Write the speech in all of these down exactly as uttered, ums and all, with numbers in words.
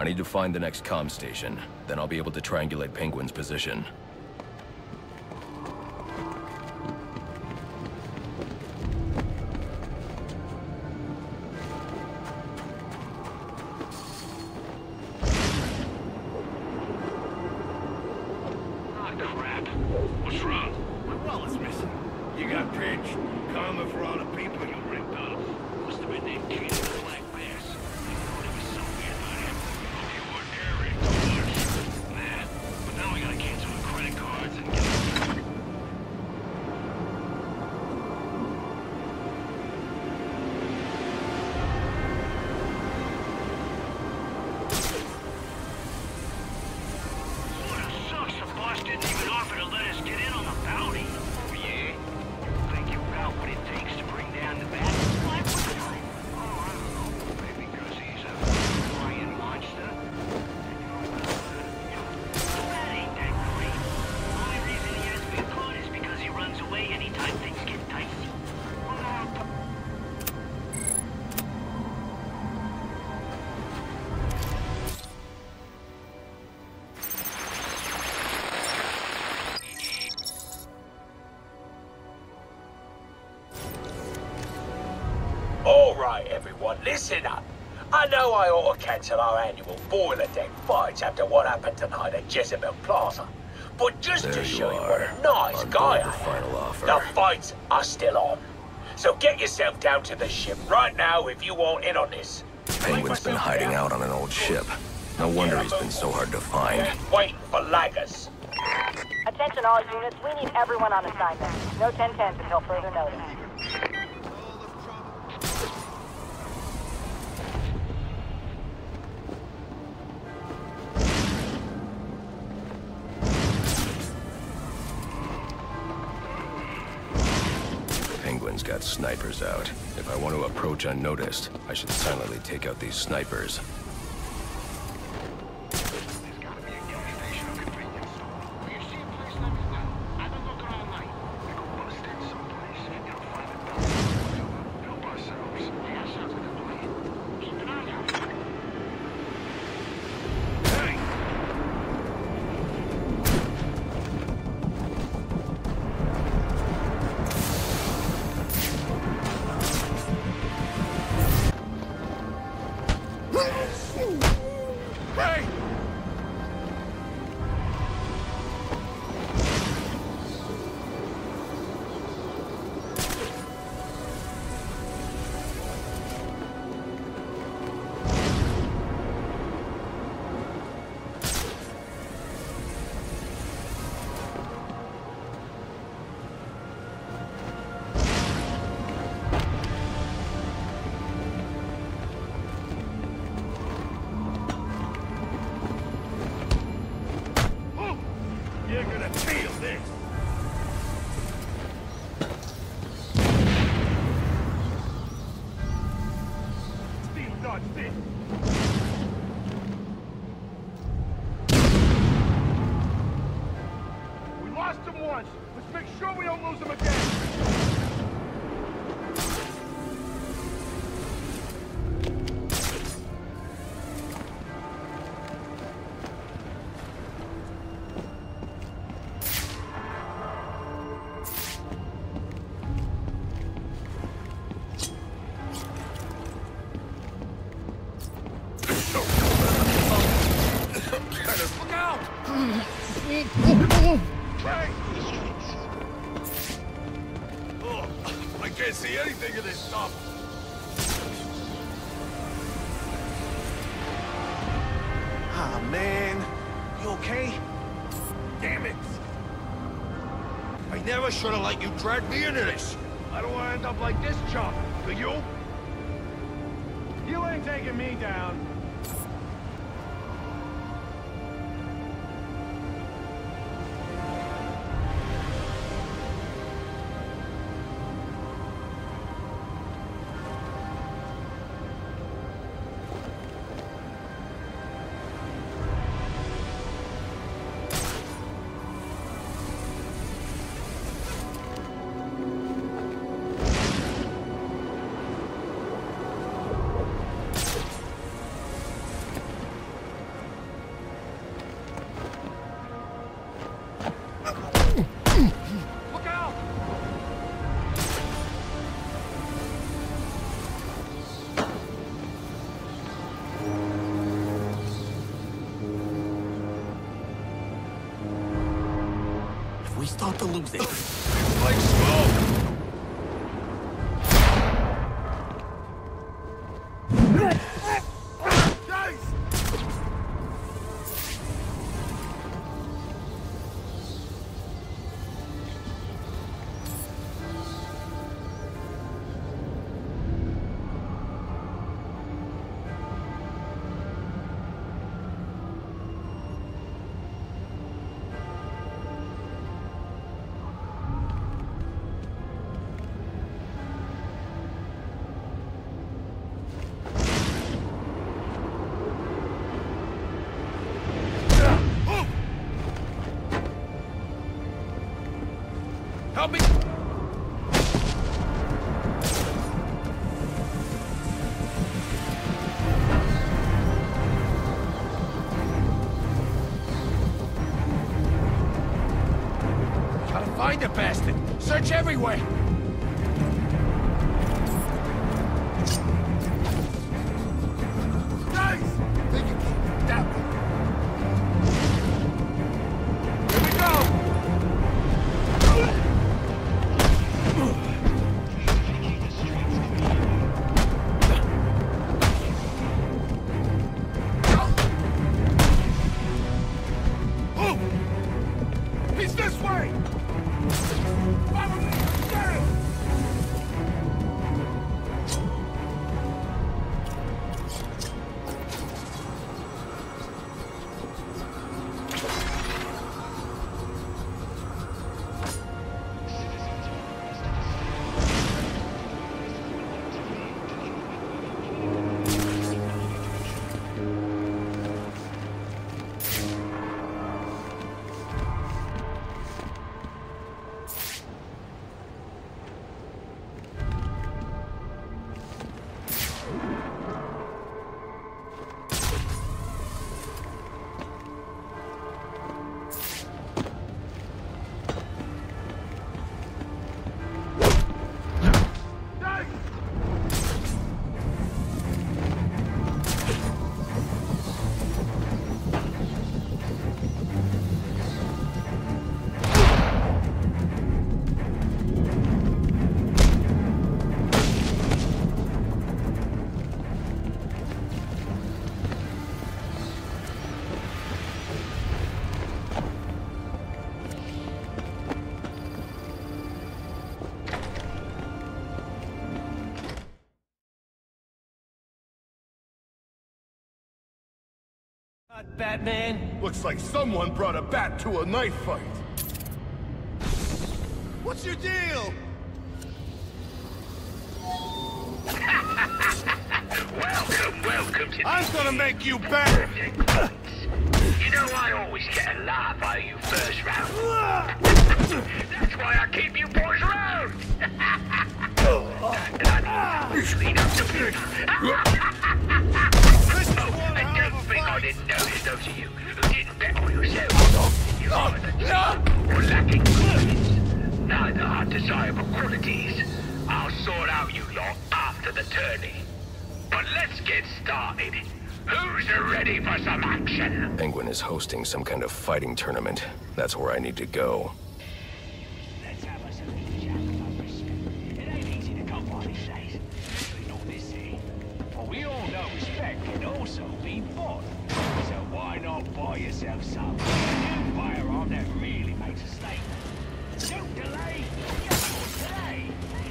I need to find the next comm station. Then I'll be able to triangulate Penguin's position. Everyone, listen up. I know I ought to cancel our annual boiler deck fights after what happened tonight at Jezebel Plaza. But just there to you show you are, what a nice guy I the final am, offer. the fights are still on. So get yourself down to the ship right now if you want in on this. Penguin's been hiding out on an old ship. No wonder he's been so hard to find. Waiting for laggers. Attention all units, we need everyone on assignment. No ten tens until further notice. Penguin's got snipers out. If I want to approach unnoticed, I should silently take out these snipers. See anything of this stuff. Ah, man. You okay? Damn it. I never should have let you drag me into this. I don't want to end up like this chump. Do you? You ain't taking me down. start to lose it. Like smoke! Help me! Gotta find the bastard! Search everywhere! Nice! Think you can... That way! Here we go! Batman? Looks like someone brought a bat to a knife fight. What's your deal? Welcome, welcome to I'm gonna make you better! You know I always get a laugh out of you first round. That's why I keep you boys around! Lead up to me. Oh, and don't think I didn't notice those of you who didn't bet on yourselves. You're either drunk or lacking confidence. Neither are desirable qualities. I'll sort out you lot after the tourney. But let's get started. Who's ready for some action? Penguin is hosting some kind of fighting tournament. That's where I need to go. Let's have us a little chat about respect. It ain't easy to come by these days. Especially not this city. For we all know respect can also be bought. So why not buy yourself some? A new firearm that really makes a statement. Don't delay. Get yours today.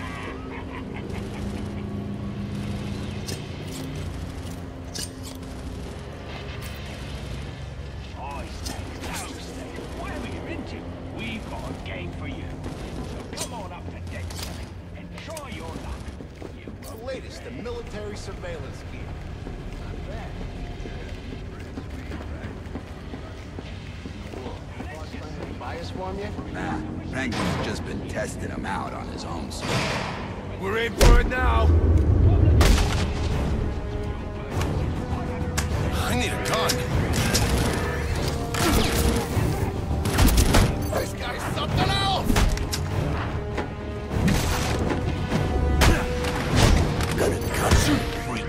Whatever you're into, we've got a game for you. So come on up to deck seven and try your luck. You The latest in military surveillance gear. Not bad. Bias form yet? Nah, Penguin's just been testing him out on his own side. We're in for it now! I need a gun. This guy's something else! Gonna cut you free.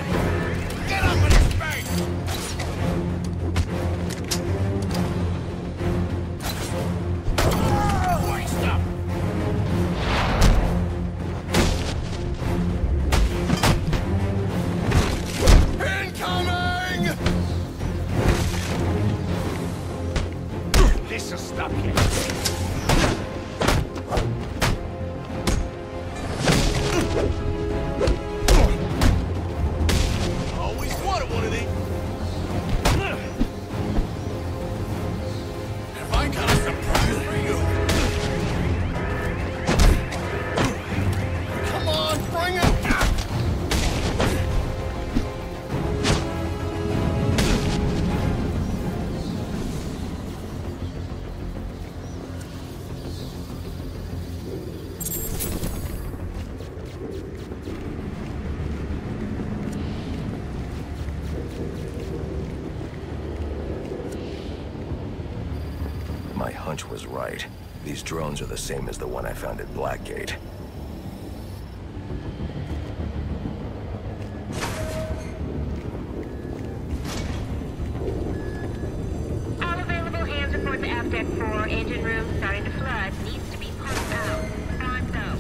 Get up in his face! hunch was right. These drones are the same as the one I found at Blackgate. All available hands report to aft deck four. Engine room starting to flood. Needs to be pumped out. Pronto.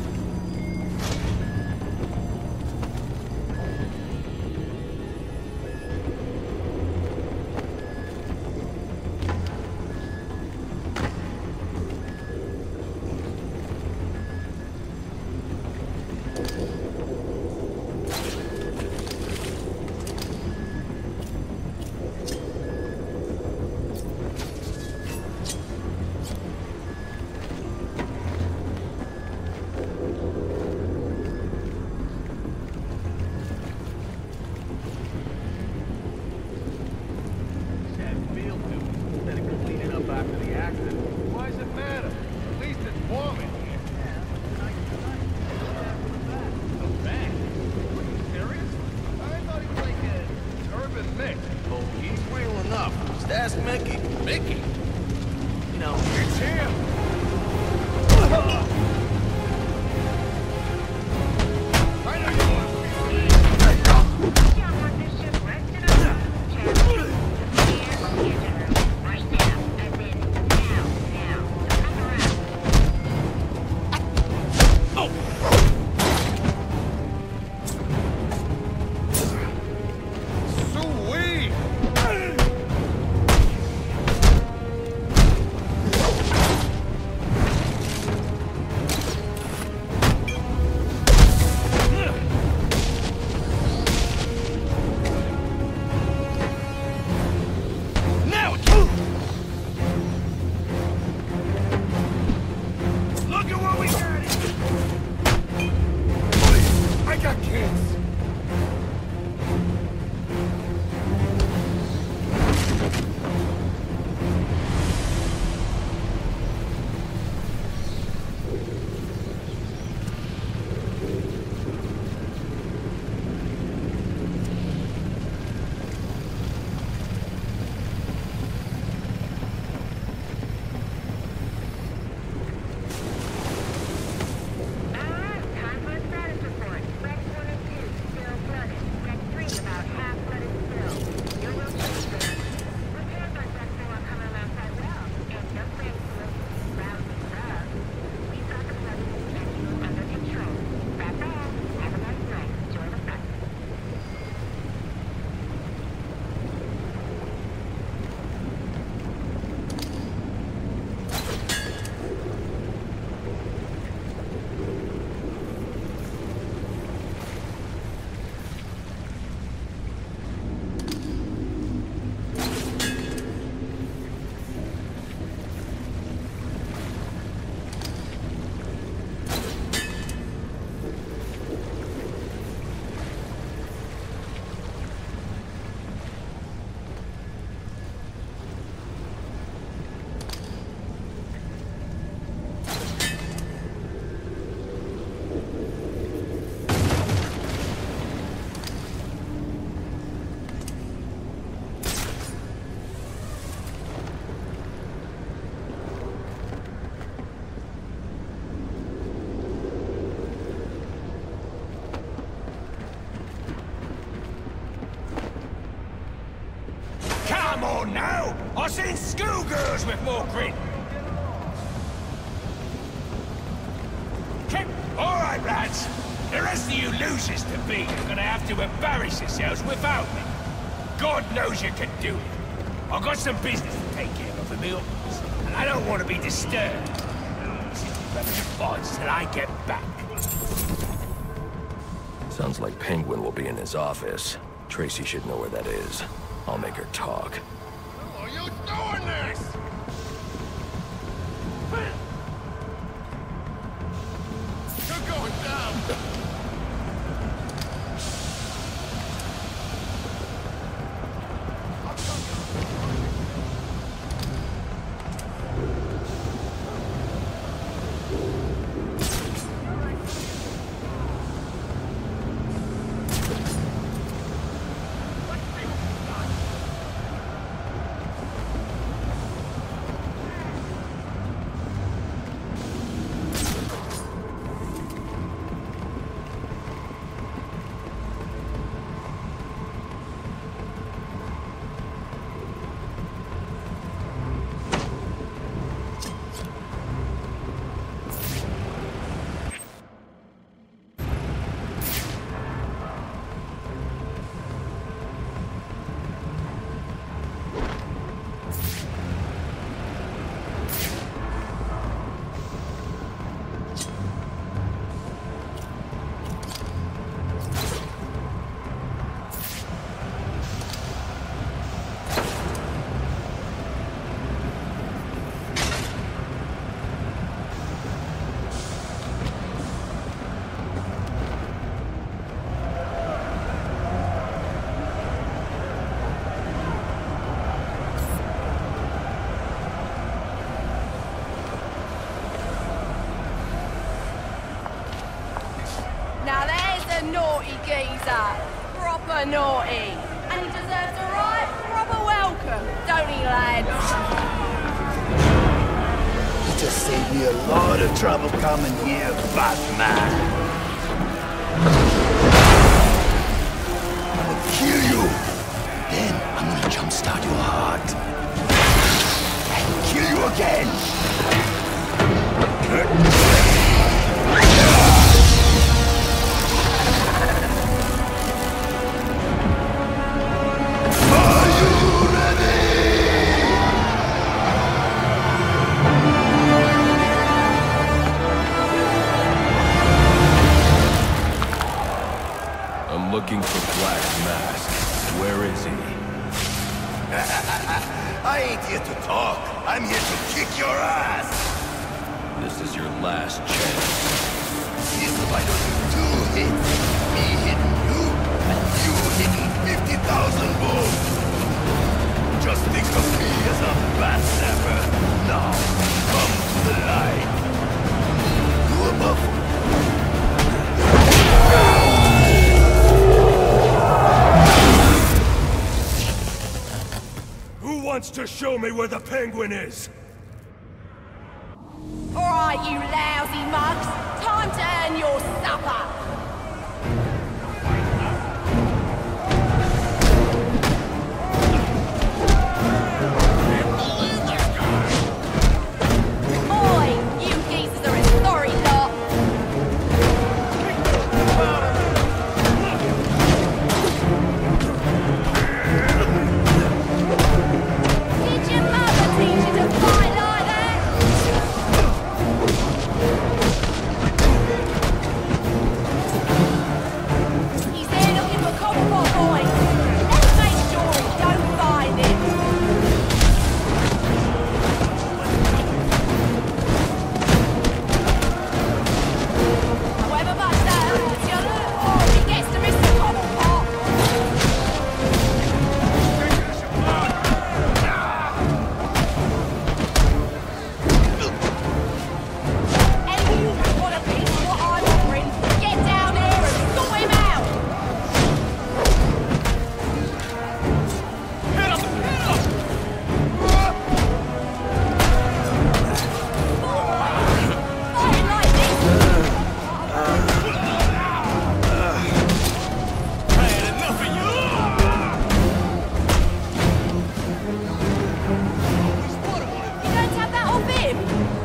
Now, I've seen schoolgirls with more grit. Keep... All right, lads. The rest of you losers to be are gonna have to embarrass yourselves without me. God knows you can do it. I've got some business to take care of, Emil, and I don't want to be disturbed. Till I get back. Sounds like Penguin will be in his office. Tracy should know where that is. I'll make her talk. Are you doing this? You're going down! naughty geezer. Proper naughty. And he deserves a right proper welcome, don't he, lads? You just saved me a lot of trouble coming here, Batman. I'm gonna kill you. Then I'm gonna jumpstart your heart. And kill you again. Are you ready? I'm looking for Black Mask. Where is he? I ain't here to talk. I'm here to kick your ass. This is your last chance. This fight was two hits. Me hitting you, and you hitting fifty thousand volts. Just think of me as a bat snapper. Now, come to the light. You above. Who wants to show me where the Penguin is? Alright, you lousy mugs. Time to earn your supper. Oi, you geezers are a sorry lot. Did your mother teach you to fight like that? He's there looking for copper coins. Let's make sure he don't find it. However much that hurts you, oh, he gets to miss the copper pot. Any of you who want a piece of what I'm offering, get down here and sort him out. Fighting like this. You don't have that off him?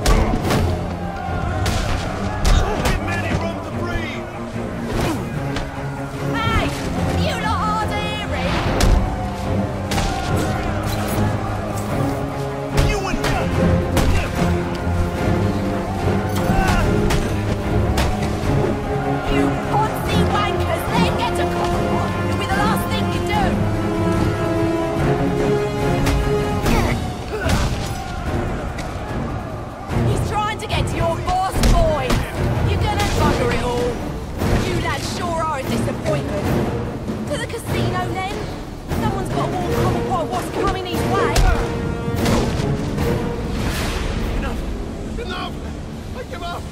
Hey, you lot hard of hearing. You poncy wankers, then get to copper. It'll be the last thing you do. He's trying to get to your boss, boy. You're gonna bugger it all. You lads sure are a disappointment. To the casino, then. Someone's got to warn Copper Pot what's coming his way. Enough! I give up!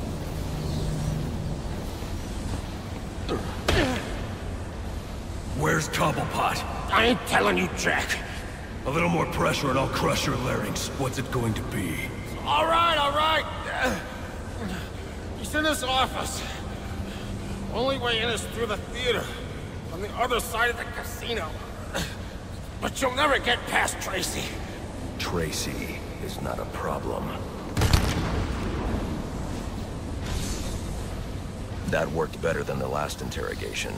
Where's Cobblepot? I ain't telling you, Jack. A little more pressure and I'll crush your larynx. What's it going to be? All right, all right. Uh, He's in his office. Only way in is through the theater, on the other side of the casino. But you'll never get past Tracy. Tracy is not a problem. That worked better than the last interrogation.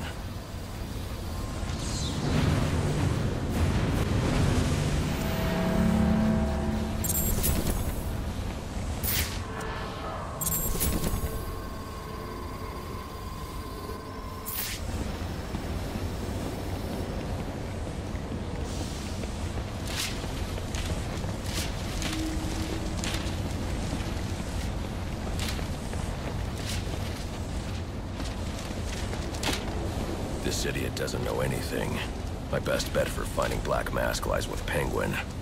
This idiot doesn't know anything. My best bet for finding Black Mask lies with Penguin.